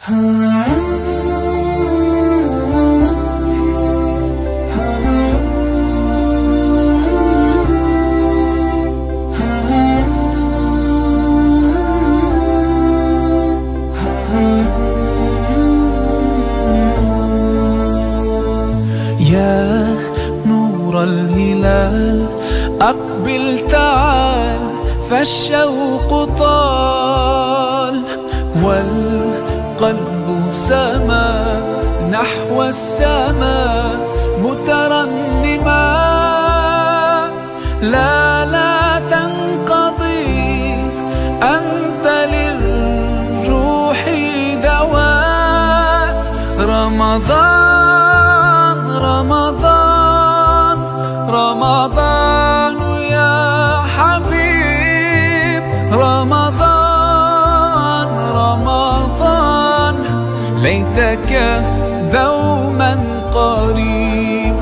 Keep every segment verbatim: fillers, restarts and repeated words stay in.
يا نور الهلال أقبل تعال، فالشوق طال والقلب سما نحو السماء مترنما. لا لا تنقضي، أنت للروح دواء. رمضان رمضان رمضان يا حبيب، رمضان رمضان ليتك دوما قريب.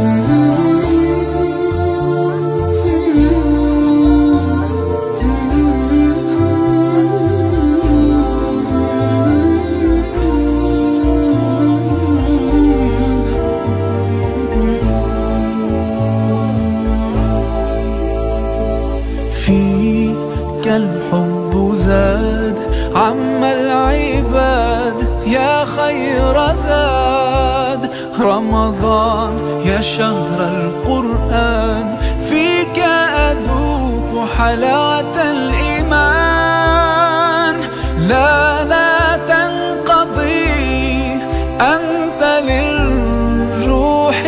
فيك الحب زاد عم العباد، يا خير زاد. رمضان يا شهر القرآن، فيك أذوق حلاوة الإيمان. لا لا تنقضي، أنت للروح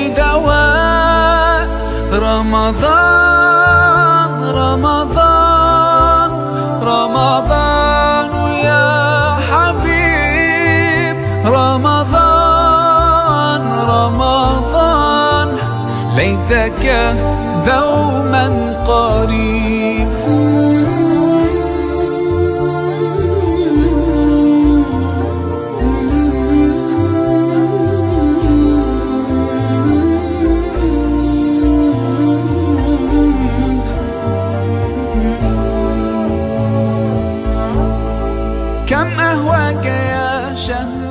دواء. رمضان رمضان رمضان يا حبيب، رمضان رمضان ليتك دوما قريب. كم أهواك يا شهر